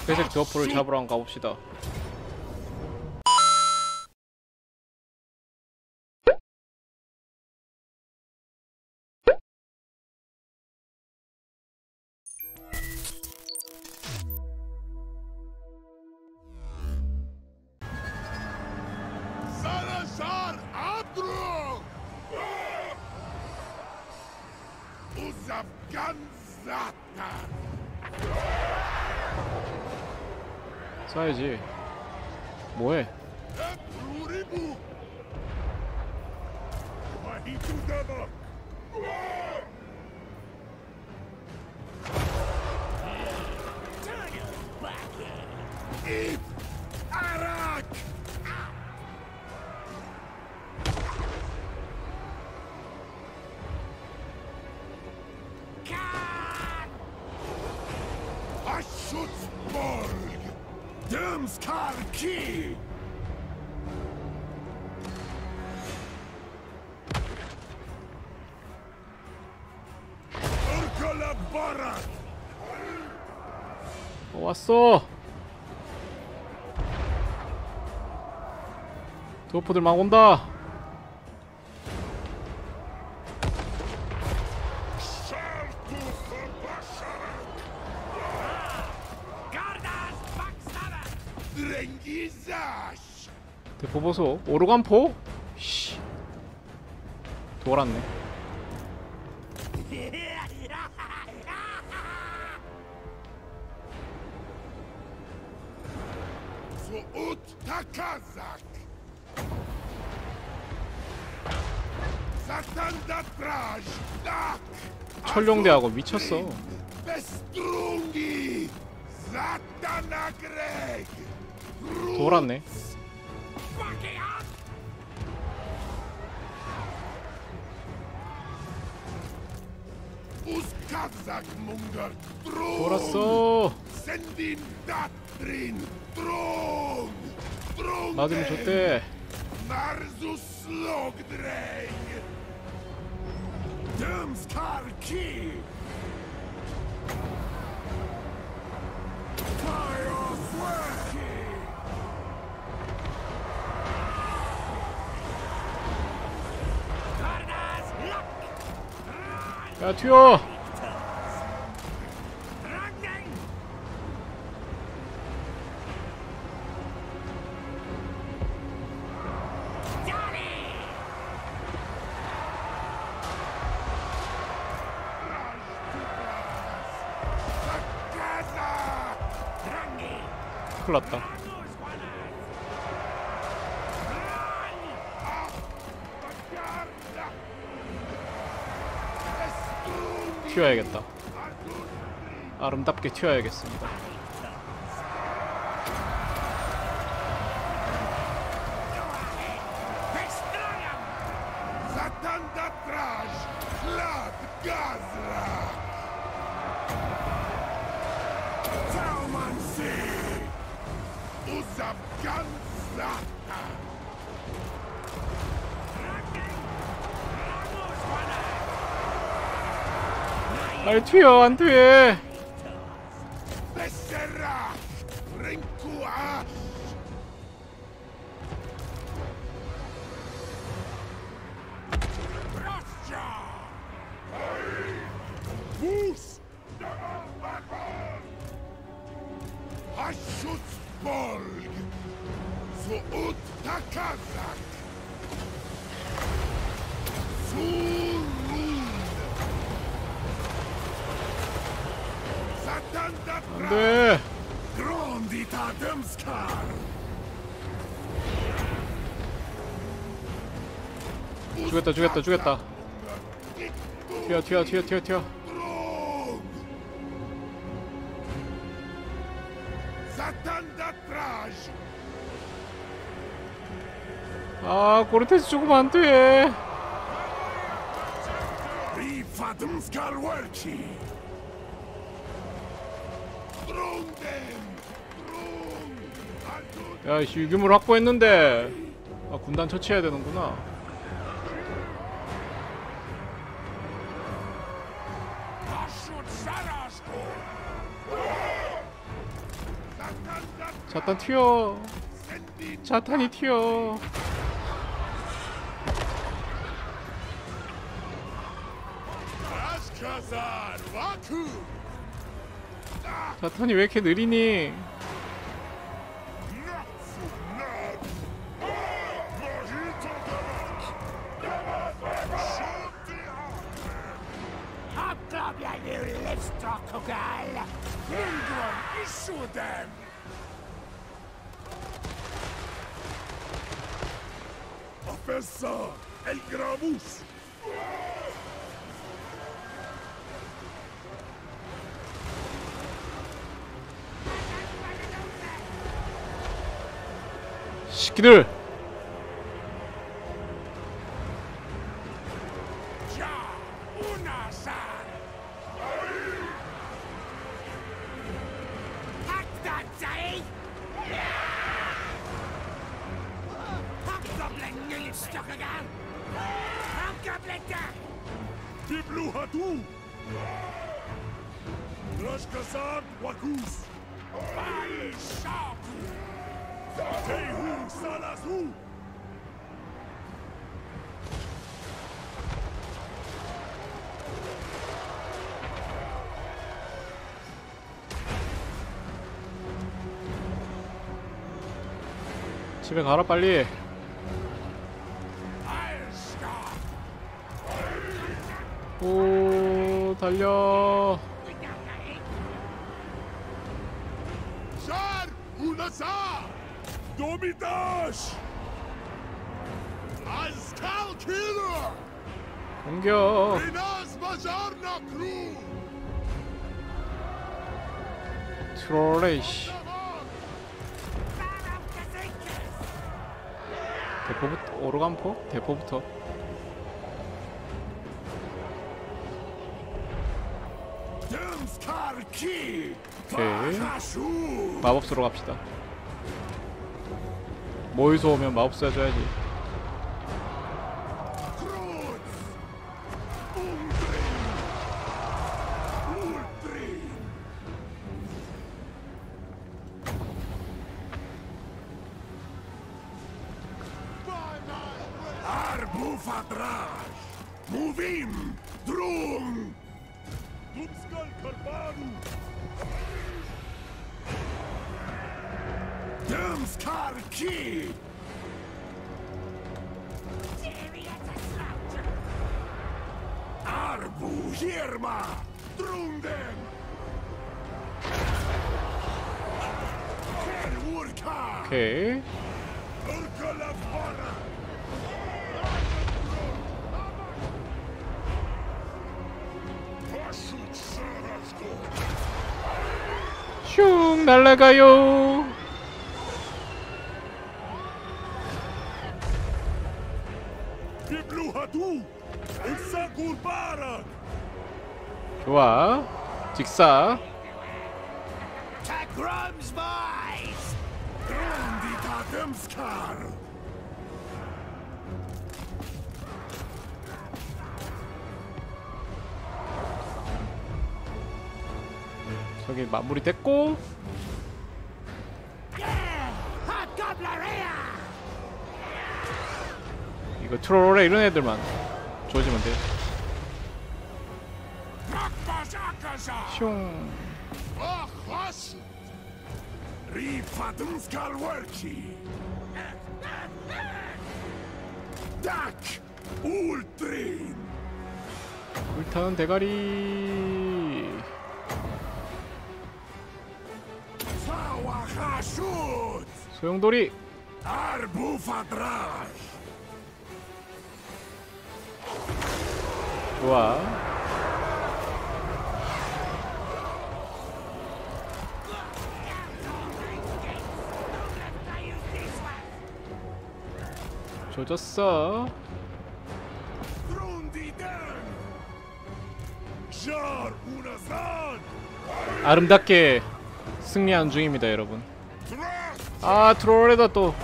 회색 드워프를 잡으러 한번 가봅시다. 쏴야지. 뭐해? Dömskarki! Urkola Borat! 왔어. 드워프들 막 온다. 대포 보소. 오르간포? 씨. 돌았네. 철룡대하고 미쳤어. 돌았네. 돌았어. 맞으면 좋대. 야, 튀어. 큰일났다. 튀어야겠다. 아름답게 튀어야겠습니다. 빨리 튀어. 안 돼. 안돼. 죽였다. 튀어. 아, 고르테스 죽으면 안 돼. 야, 이씨, 유기물 확보했는데. 아, 군단 처치해야 되는구나. 자탄 튀어. 자탄이 튀어. Ashkazar Waku. 자탄이 왜 이렇게 느리니? Abgrabia you livestock, Ogal! Lindgren, issue them! Professor El Gramus! 시키들. Ja, Unasan! Hack that, Zay! Hack Goblin, you livestock, Ogal! Hack Goblin, Dak! Diblu Hatu! Rashkazad Wakus! Bye, Shaku! Tehu Salasu! 집에 가라 빨리. 오 달려. Shar Unasa! Domidash! Azkal Killer! 공격. Inaz Bajarna Crew! 트롤레이씨. 대포부터 오르간포? 대포부터. Demskar Ki! 오케이. Bahashu! 마법 쓰러 갑시다. 모이소 오면 마법 써줘야지. Cruz! Undrin! Ultrin! Arbufadrash! Movim! Drum! Dumskal Karbaru! Demskar Ki! Arbu Hirma! Drunden! Kerwurka! 오케이. Urkalafara! Pashut Sarasko! 슝 날아가요. Biblu Hatu! Ilsakur Barak! 좋아. 직사. Tagrams boys! Grundita Demskar! 저기 마무리 됐고. 이거 트롤에 이런 애들만 조지면 돼. 슝. Rifatumskal Werki! Dak! Ultrin! 불타는 대가리. Sawahashut! 소용돌이. Arbufadrash! 좋아. 조졌어. 아름답게 승리한 중입니다, 여러분. 아, 트롤에다 또.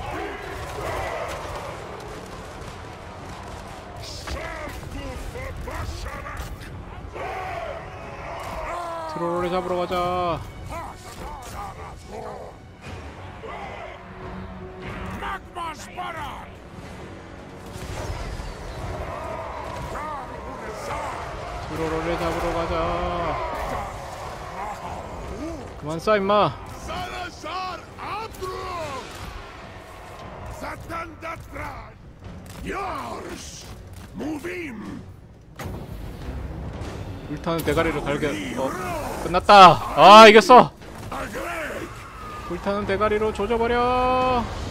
트롤을 잡으러 가자. Aspara! 트롤을 잡으러 가자. 그만 쏴 임마. Salazar Abdru! Satan Datra! Yours! Move in! 불타는 대가리를 갈겨. 끝났다. 아 이겼어. Agree! 불타는 대가리로 조져버려.